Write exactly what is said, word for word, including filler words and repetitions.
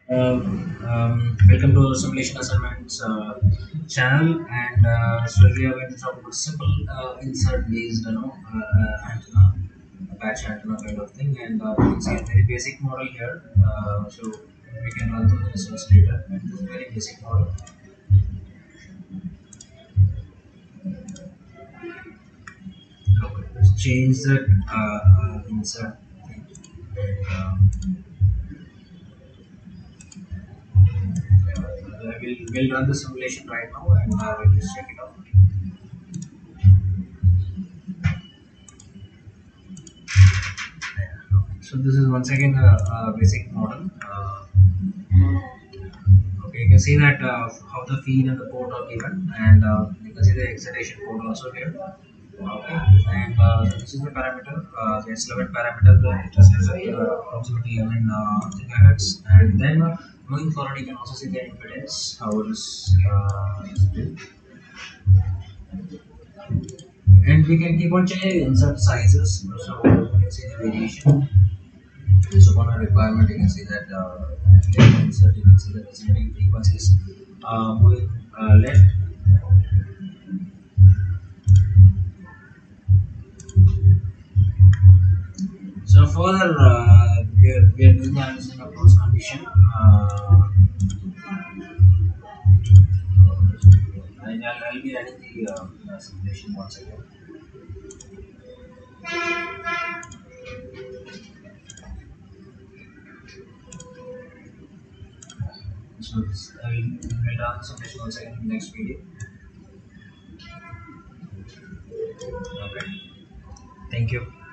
Um, um, welcome to Simulation Assignments uh, channel, and uh, so we are going to talk about simple uh, insert based, you know, uh, uh, antenna, a patch antenna kind of thing, and uh, you can see a very basic model here. Uh, so we can run through the results later, and this is a very basic model. Okay, let's change that uh, uh, insert. Um, uh, we'll, we'll run the simulation right now, and uh, we'll just check it out. So this is once again a, a basic model. Uh, okay, you can see that uh, how the feed and the port are given, and uh, you can see the excitation port also here. Okay, and uh, so this is the parameter, uh, the S eleven parameter, the H S S S uh, approximately eleven uh, gigahertz, and then uh, moving forward, you can also see the impedance, how it is uh, split. And we can keep on changing insert sizes, so you can see the variation. So upon a requirement, you can see that uh, insert, you can see the resonating frequencies uh, moving uh, left. So further, uh, we, are, we are doing the understanding of those condition. Uh, and I'll, I'll be adding the uh, simulation once again. So I'll, I'll run the simulation once again in the next video. Okay. Thank you.